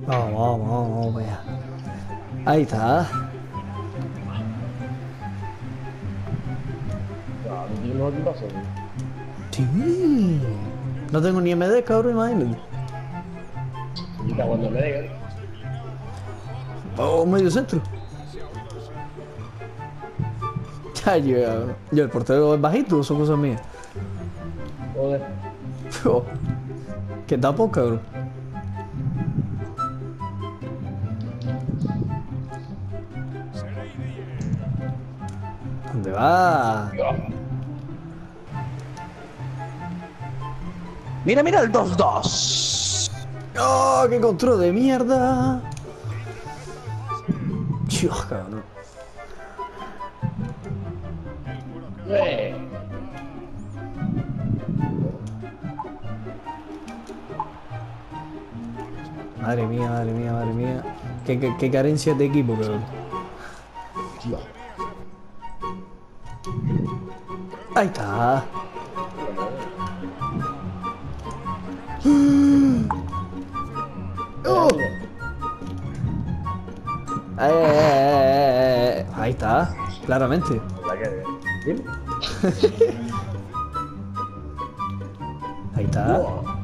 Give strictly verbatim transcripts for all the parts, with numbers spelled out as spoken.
Vamos, vamos, vamos, vamos para allá. Ahí está. Sí. No tengo ni M D, cabrón, imagínate. Cuando me digan. Oh, medio centro. Ya, yo, yo, el portero es bajito, son cosas mías. Joder. Oh, ¿qué tapo, cabrón? ¿Dónde va? Mira, mira el dos dos. ¡Oh, qué control de mierda! Dios, cabrón. Eh. Madre mía, madre mía, madre mía. Qué, qué, qué carencia de equipo, cabrón. Ahí está. ¡Oh! Eh, eh, eh, eh. Ahí está, claramente. Ahí está.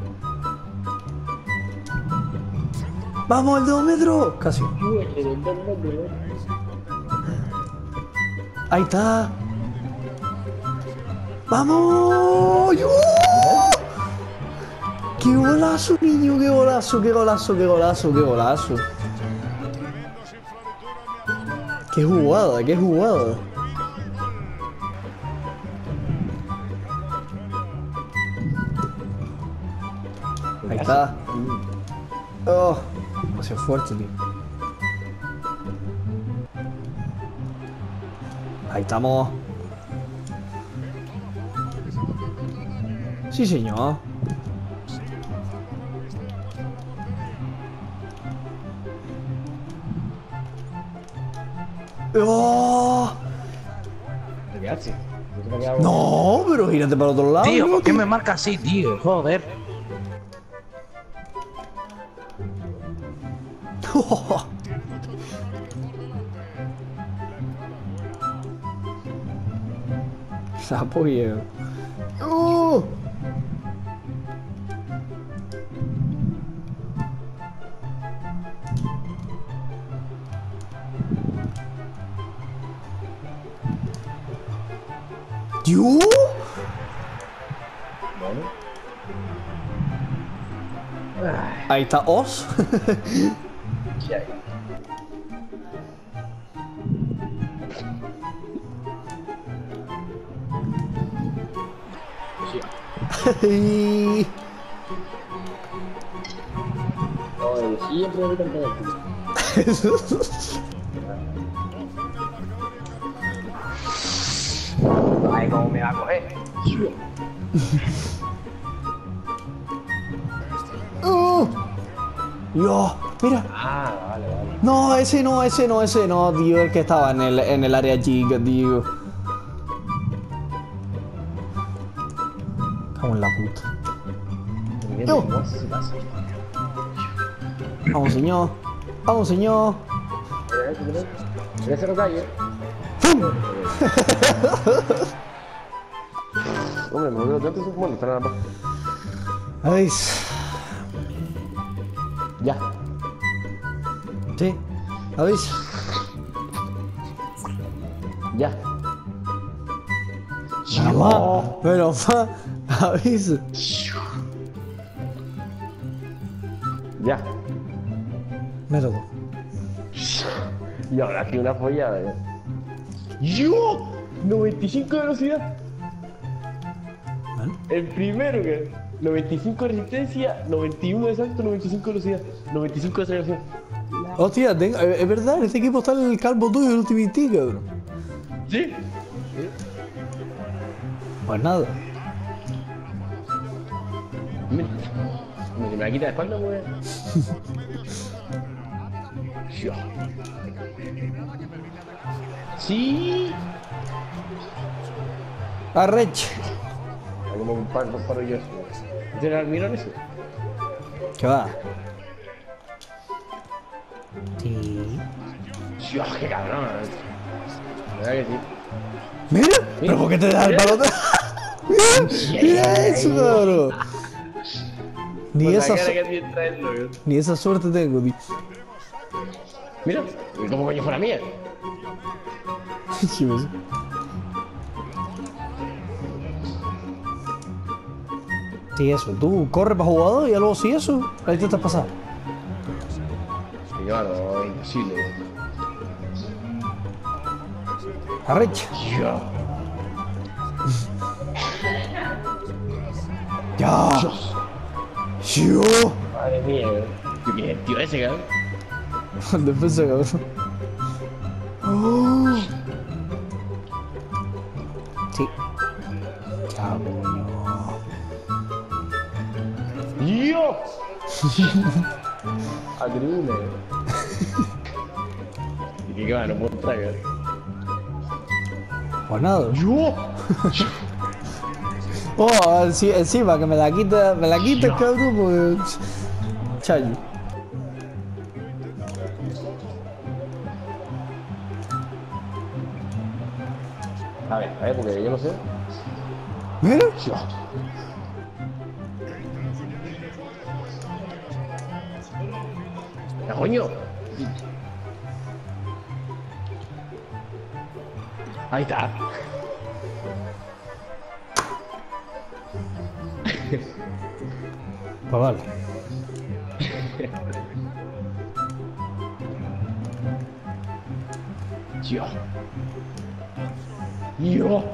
¡Vamos, el de dos metros! Casi. Ahí está. ¡Vamos! ¡Yo! ¡Qué golazo, niño! ¡Qué golazo, qué golazo, qué golazo, qué golazo! ¡Qué jugada, qué jugada! Ahí está. Oh, demasiado fuerte, tío. Ahí estamos. Sí, señor. ¡Oh! No, pero gírate para el otro lado. Tío, ¿no, ¿por qué tío? me marca así, tío? Joder. Sapo viejo. ¡Oh! ¿Yo? Ahí está Oz. Ay. Oye, siempre me campeón. Ay, cómo me va a coger. ¡Oh! Yo, mira. Ah, vale, vale. No, ese no, ese no, ese no, tío. El que estaba en el, en el área chica, tío. Cago en la puta. Yo. Vamos, señor. Vamos, señor. Mira ese calle. Hombre, me olvido tanto, bueno, está nada más. ¿Veis? Ya. Sí. ¿Veis? Ya. Mamá, pero fa, ¿veis? Ya. Me tocó. Y ahora aquí una follada. Ya. ¡Yo! noventa y cinco de velocidad. ¿Vale? El primero que. noventa y cinco de resistencia, noventa y uno de salto, noventa y cinco de velocidad, noventa y cinco de aceleración. Hostia, tengo, es verdad, en este equipo está el calvo tuyo, el Ultimate Team, cabrón. ¿Sí? Pues nada. Me, me la quita de espalda, pues. Sí. Arrech. Hay como un par, dos paros yo. ¿Este era el mirón ese? ¿Qué va? Sí. Dios, qué cabrón. ¿Verdad que sí? Mira, pero ¿por qué te das el palote? mira, mira eso, cabrón. Ni Por la esa, cara su- que tiene traerlo, tío. ni esa suerte tengo, tío. Mira, y como coño fuera mía. Sí, ves. Sí, eso. Tú corres para jugador y luego sí eso. Ahí te estás pasando. Y claro, imposible. Arrecha. Dios. Ya. Dios. Yo. Madre mía, tío. Tío, ¿qué es el tío ese, cabrón? Defensa, cabrón. Oh. Sí. Ya, coño. ¡Dios! Adrune. ¿Y qué va? No puedo tragar. Pues nada. ¡Yo! Oh, enci- encima que me la quita, me la quita el cabrón, pues. Chayo. A ver, a ver, porque yo no sé. Mira. Dios. ¡Ya, coño! Ahí está. Pues vale. Dios. Dios.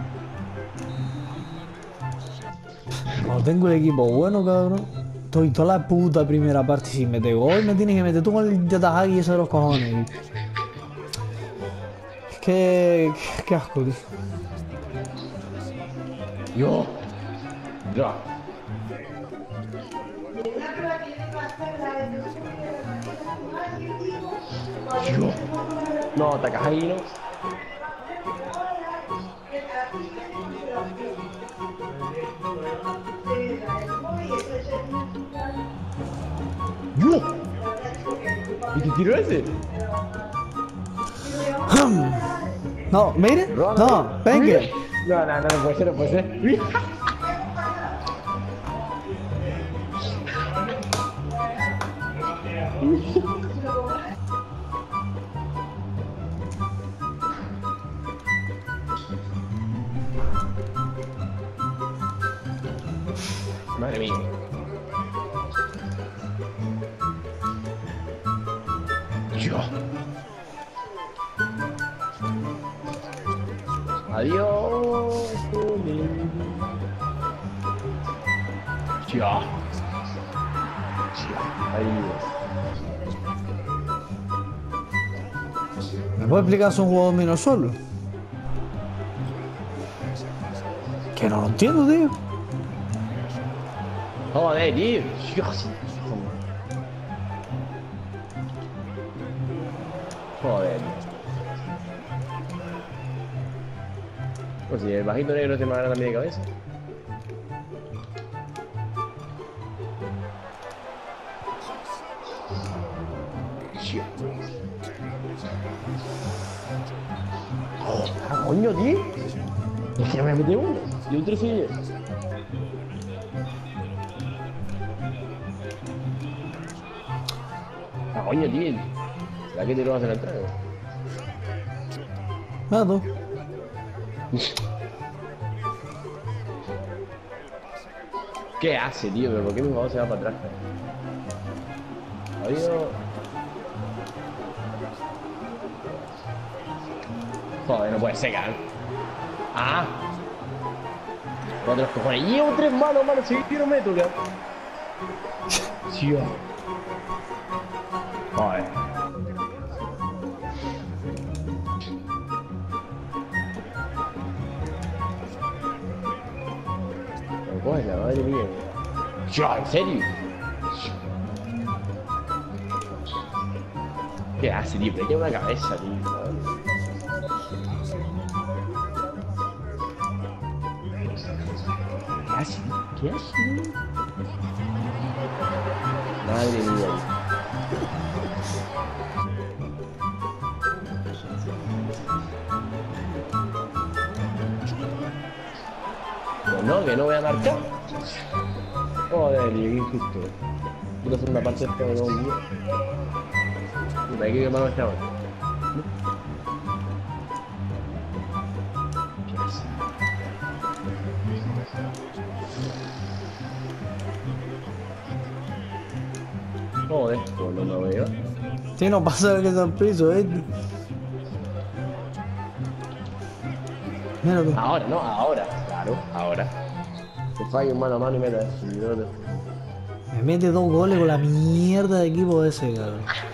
Cuando tengo el equipo bueno, cabrón, estoy toda la puta primera parte. Si me te gol, me tienes que meter tú con el Yatahagi ese de los cojones. Es que. Qué asco, tío. Dios. Dios. Dios. No, atacas ahí, ¿no? ¡Dios! ¿Y qué tiro ese? No, mire. No, venga. No, no, no, no puede ser, no puede ser. Madre mía. Dios. Adiós. Dios. Ahí. ¿Me puede explicar si un jugador menos solo? Que no lo entiendo, tío. Joder, tío. Dios. Joder. Pues si el bajito negro se me gana también de cabeza. Dios. ¡Ah, coño, tío! Es que me metí uno. Y otro sigue. ¡Ah, coño, tío! ¿La que te lo vas a hacer entrar? Nada. ¿Qué hace, tío? ¿Pero por qué mi jugador se va para atrás? Adiós. Joder, no puede ser, cabrón. Ah. Cuatro cojones. Llevo tres manos, mano. Si quiero meto, cabrón. Tío. Joder. Me coge la madre mía. Yo, ¿en serio? ¿Qué hace, tío? Pero lleva una cabeza, tío. ¿Qué hace? ¿Qué hace? Madre mía. Pues no, que no voy a marcar. Joder, tío, qué injusto. Quiero hacer una parte de este de un día. Puta, aquí que mano estaba. Joder, pues no me veo. Si no pasa que está preso, eh. Mira tú. Ahora, no, ahora. Claro, ahora. Te falla un mano a mano y meta. Me mete dos goles con la mierda de equipo ese, cabrón.